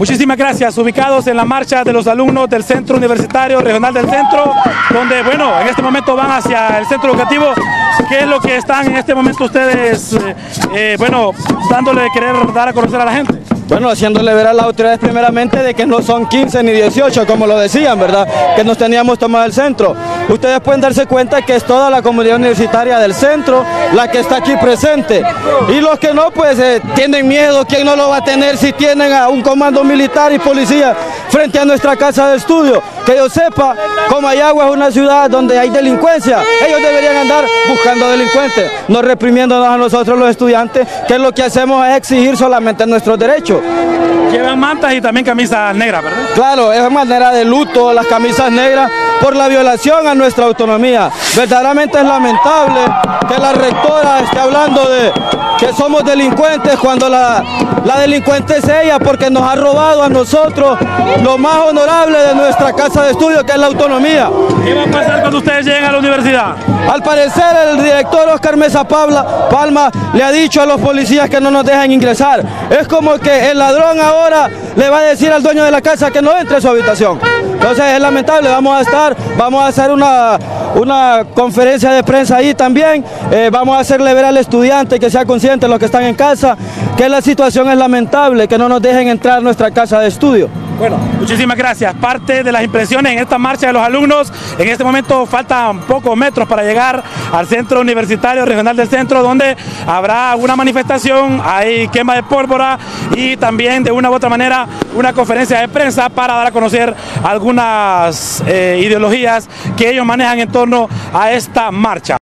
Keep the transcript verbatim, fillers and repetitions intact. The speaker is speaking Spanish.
Muchísimas gracias. Ubicados en la marcha de los alumnos del Centro Universitario Regional del Centro, donde, bueno, en este momento van hacia el centro educativo. ¿Qué es lo que están en este momento ustedes, eh, eh, bueno, dándole de querer dar a conocer a la gente? Bueno, haciéndole ver a las autoridades primeramente de que no son quince ni dieciocho, como lo decían, ¿verdad? Que nos teníamos tomado el centro. Ustedes pueden darse cuenta que es toda la comunidad universitaria del centro la que está aquí presente. Y los que no, pues eh, tienen miedo. ¿Quién no lo va a tener si tienen a un comando militar y policía frente a nuestra casa de estudio? Que yo sepa, Comayagua es una ciudad donde hay delincuencia. Ellos deberían andar buscando delincuentes, no reprimiéndonos a nosotros los estudiantes, que lo que hacemos es exigir solamente nuestros derechos. Llevan mantas y también camisas negras, ¿verdad? Claro, es manera de luto las camisas negras por la violación a nuestra autonomía. Verdaderamente es lamentable que la rectora esté hablando de que somos delincuentes cuando la, la delincuente es ella, porque nos ha robado a nosotros lo más honorable de nuestra casa de estudio, que es la autonomía. ¿Qué va a pasar cuando ustedes lleguen a la universidad? Al parecer el director Oscar Mesa Palma le ha dicho a los policías que no nos dejan ingresar. Es como que el ladrón ahora le va a decir al dueño de la casa que no entre a su habitación. Entonces es lamentable. Vamos a estar, vamos a hacer una, una conferencia de prensa ahí también. Eh, vamos a hacerle ver al estudiante que sea consciente, los que están en casa, que la situación es lamentable, que no nos dejen entrar a nuestra casa de estudio. Bueno, muchísimas gracias. Parte de las impresiones en esta marcha de los alumnos. En este momento faltan pocos metros para llegar al Centro Universitario Regional del Centro, donde habrá una manifestación, hay quema de pólvora y también de una u otra manera una conferencia de prensa para dar a conocer algunas eh, ideologías que ellos manejan en torno a esta marcha.